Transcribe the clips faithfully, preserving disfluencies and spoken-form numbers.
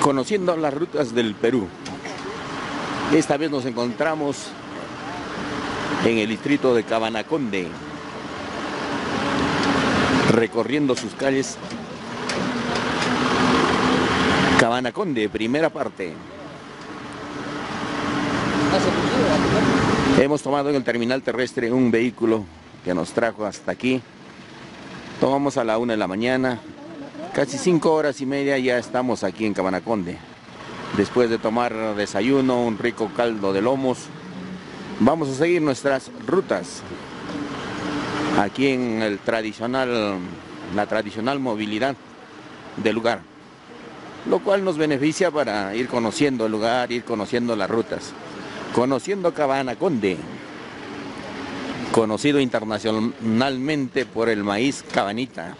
conociendo las rutas del Perú. Esta vez nos encontramos en el distrito de Cabanaconde, recorriendo sus calles. Cabanaconde, primera parte. Hemos tomado en el terminal terrestre un vehículo que nos trajo hasta aquí. Tomamos a la una de la mañana, casi cinco horas y media ya estamos aquí en Cabanaconde. Después de tomar desayuno, un rico caldo de lomos, vamos a seguir nuestras rutas aquí en el tradicional, la tradicional movilidad del lugar, lo cual nos beneficia para ir conociendo el lugar, ir conociendo las rutas, conociendo Cabanaconde, conocido internacionalmente por el maíz cabanita.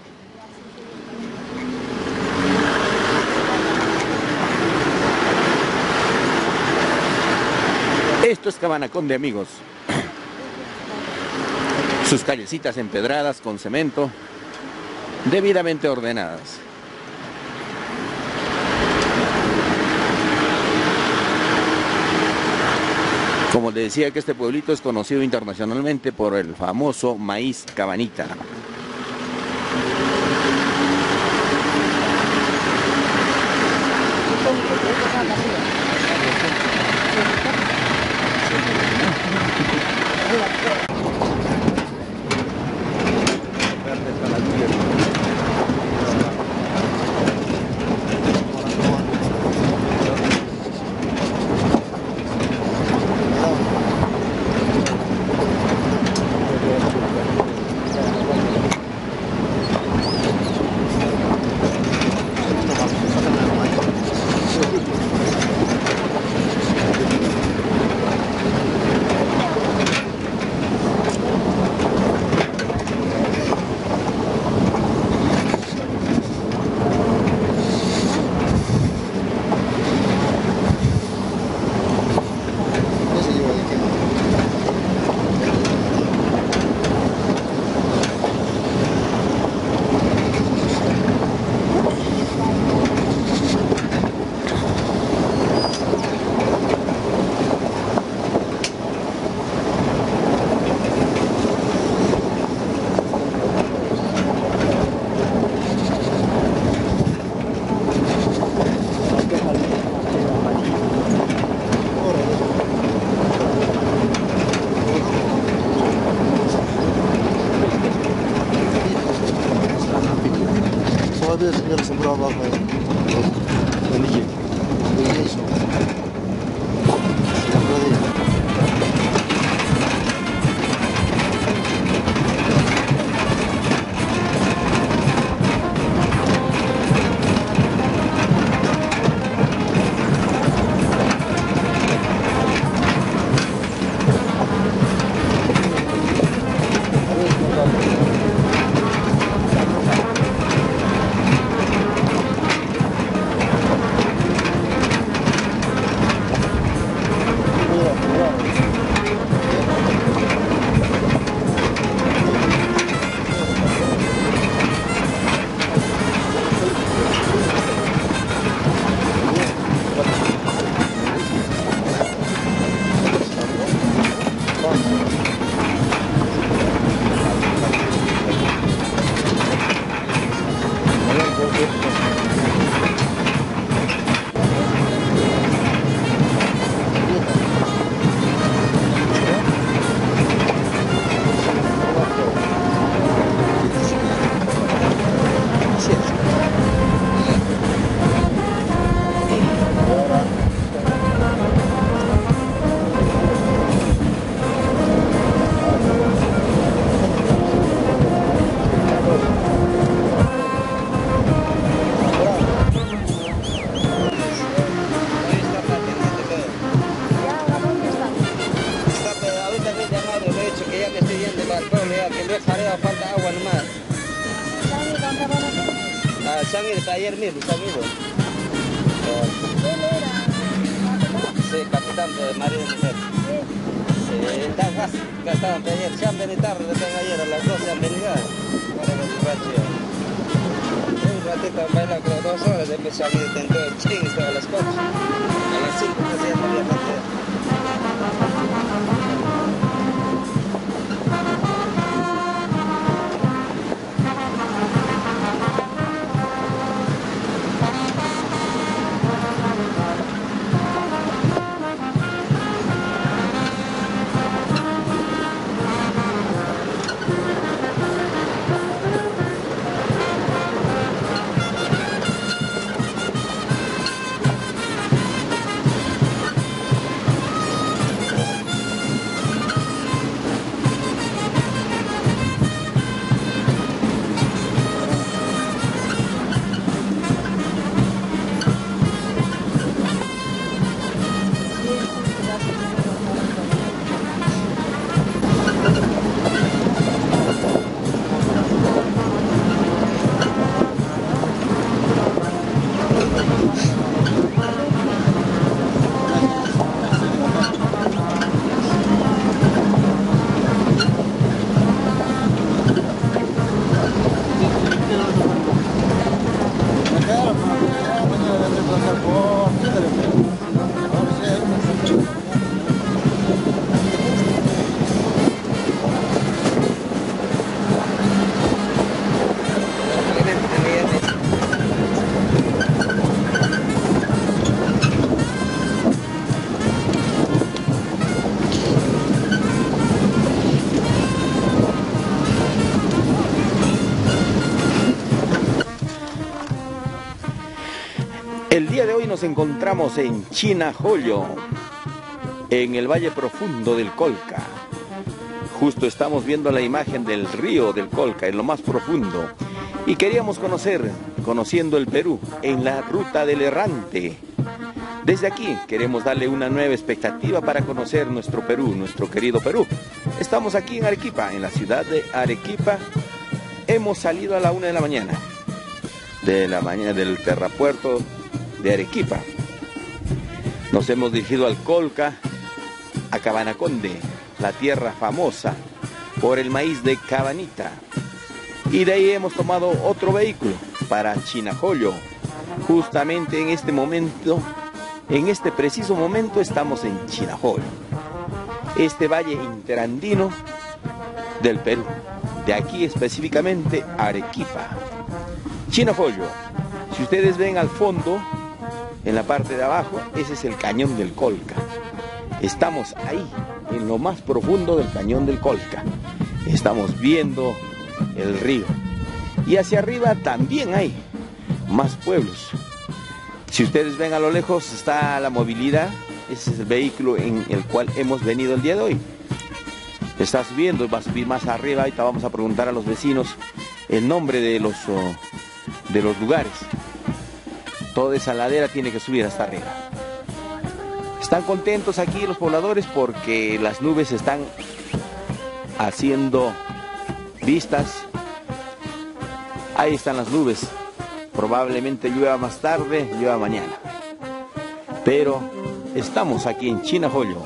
Esto es Cabanaconde, amigos. Sus callecitas empedradas con cemento, debidamente ordenadas. Como les decía, que este pueblito es conocido internacionalmente por el famoso maíz cabanita. Ayer mismo, amigo. Sí, capitán de María de Mujer. Sí, está fácil. Estaban ayer, se han venido tarde, ayer a las doce han venido. Para el ratito a bailar, creo dos horas, después salí dentro del ching, estaba a las cuatro. A las cinco casi ya no había gente. El día de hoy nos encontramos en Chinajoyo, en el Valle Profundo del Colca. Justo estamos viendo la imagen del río del Colca, en lo más profundo. Y queríamos conocer, conociendo el Perú, en la ruta del errante. Desde aquí queremos darle una nueva expectativa para conocer nuestro Perú, nuestro querido Perú. Estamos aquí en Arequipa, en la ciudad de Arequipa. Hemos salido a la una de la mañana, de la mañana del terrapuerto de Arequipa. Nos hemos dirigido al Colca, a Cabanaconde, la tierra famosa por el maíz de Cabanita. Y de ahí hemos tomado otro vehículo para Chinajoyo. Justamente en este momento, en este preciso momento estamos en Chinajoyo, este valle interandino del Perú, de aquí específicamente Arequipa. Chinajoyo, si ustedes ven al fondo, en la parte de abajo, ese es el cañón del Colca. Estamos ahí, en lo más profundo del cañón del Colca. Estamos viendo el río. Y hacia arriba también hay más pueblos. Si ustedes ven a lo lejos, está la movilidad. Ese es el vehículo en el cual hemos venido el día de hoy. Está subiendo, va a subir más arriba. Ahorita vamos a preguntar a los vecinos el nombre de los, oh, de los lugares. Toda esa ladera tiene que subir hasta arriba. Están contentos aquí los pobladores porque las nubes están haciendo vistas. Ahí están las nubes. Probablemente llueva más tarde, llueva mañana. Pero estamos aquí en Chinajoyo.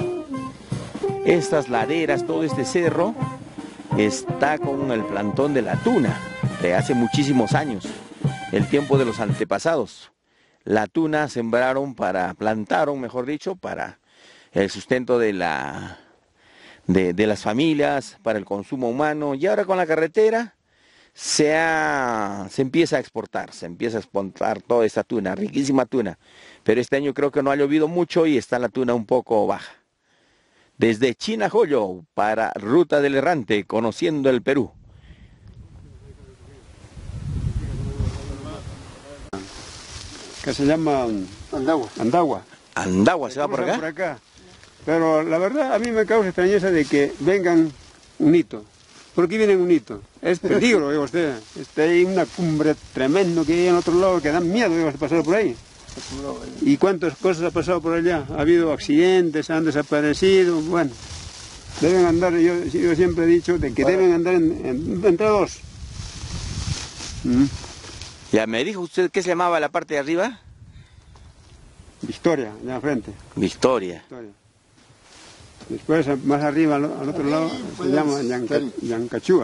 Estas laderas, todo este cerro, está con el plantón de la tuna de hace muchísimos años, el tiempo de los antepasados. La tuna sembraron para, plantaron, mejor dicho, para el sustento de, la, de, de las familias, para el consumo humano. Y ahora con la carretera se, ha, se empieza a exportar, se empieza a exportar toda esta tuna, riquísima tuna. Pero este año creo que no ha llovido mucho y está la tuna un poco baja. Desde Chinajoyo para Ruta del Errante, conociendo el Perú. Que se llama Andagua. Andagua. Andagua, ¿se va por acá? por acá? Pero la verdad a mí me causa extrañeza de que vengan un hito. ¿Por qué vienen un hito? Es peligro, digo usted. Está ahí una cumbre tremendo que hay en otro lado que dan miedo, digo, pasar por ahí. ¿Y cuántas cosas ha pasado por allá? Ha habido accidentes, han desaparecido, bueno. Deben andar, yo, yo siempre he dicho, de que deben andar en, en, entre dos. ¿Mm? Ya me dijo usted que se llamaba la parte de arriba. Victoria, allá enfrente. Victoria. Victoria. Después, más arriba, al, al otro lado, se llama Yanca, Yancachúa.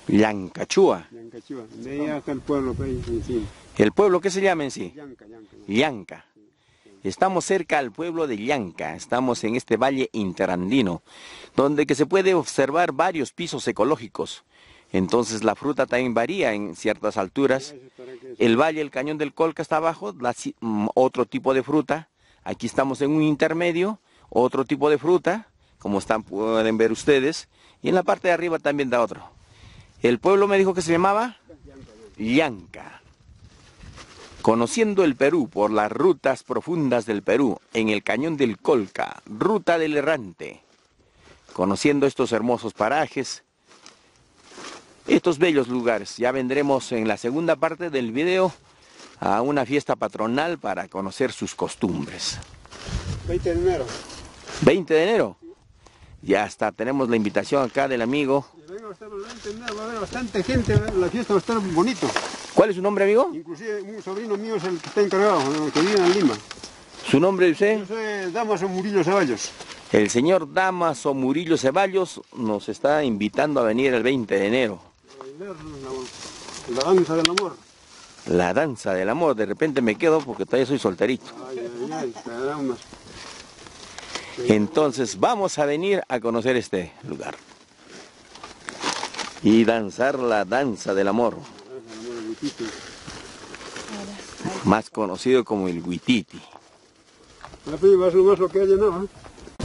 Llancachúa. Llancachúa. De ahí hasta el pueblo, pues, encima. ¿El pueblo qué se llama en sí? Llanca, Llanca. Llanca. Estamos cerca al pueblo de Llanca, estamos en este valle interandino, donde que se puede observar varios pisos ecológicos. Entonces la fruta también varía en ciertas alturas. El valle, el cañón del Colca está abajo, la, otro tipo de fruta. Aquí estamos en un intermedio, otro tipo de fruta, como están, pueden ver ustedes. Y en la parte de arriba también da otro. El pueblo me dijo que se llamaba Llanca. Conociendo el Perú por las rutas profundas del Perú, en el cañón del Colca, ruta del errante. Conociendo estos hermosos parajes, estos bellos lugares. Ya vendremos en la segunda parte del video a una fiesta patronal para conocer sus costumbres. veinte de enero. veinte de enero. Ya está, tenemos la invitación acá del amigo. Y venga, va a estar el veinte de enero, va a haber bastante gente, la fiesta va a estar bonito. ¿Cuál es su nombre, amigo? Inclusive un sobrino mío es el que está encargado, que vive en Lima. ¿Su nombre de usted? Yo soy Damaso Murillo Ceballos. El señor Damaso Murillo Ceballos nos está invitando a venir el veinte de enero. La, la danza del amor. La danza del amor, de repente me quedo porque todavía soy solterito. Ay, ay, ay, caramba. Entonces vamos a venir a conocer este lugar. Y danzar la danza del amor. Más conocido como el huititi. La prima es lo más lo que hay llenado, ¿eh?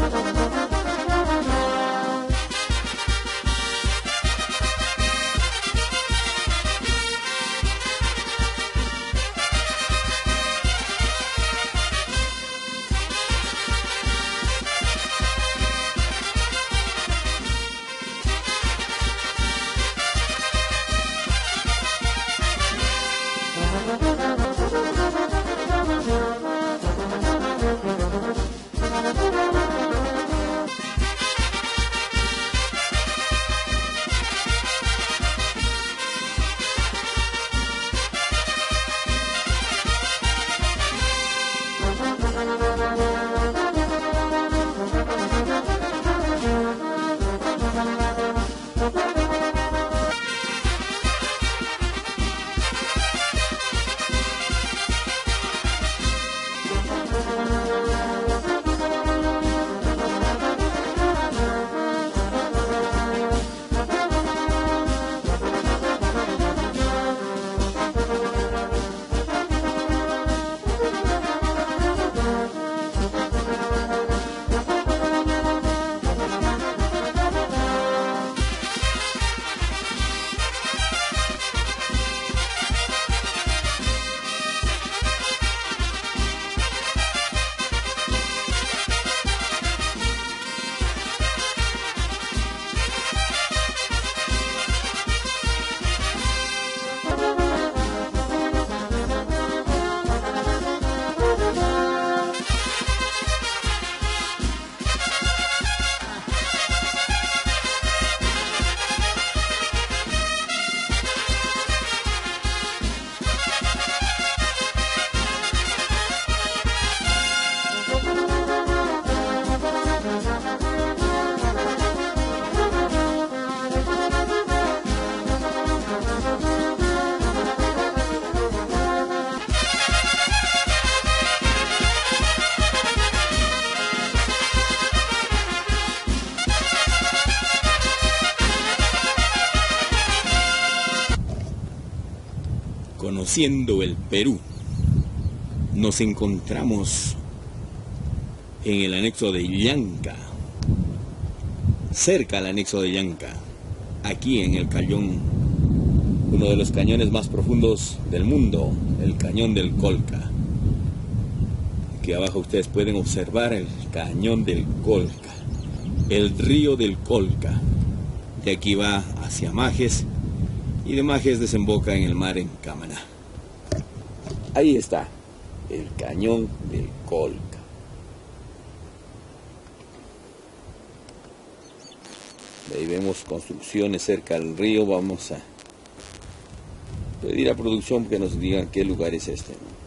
Conociendo el Perú, nos encontramos en el anexo de Llanca, cerca al anexo de Llanca, aquí en el cañón, uno de los cañones más profundos del mundo, el cañón del Colca. Aquí abajo ustedes pueden observar el cañón del Colca, el río del Colca. De aquí va hacia Majes y de Majes desemboca en el mar en Camaná. Ahí está, el cañón del Colca. De ahí vemos construcciones cerca del río. Vamos a pedir a producción que nos digan qué lugar es este, ¿no?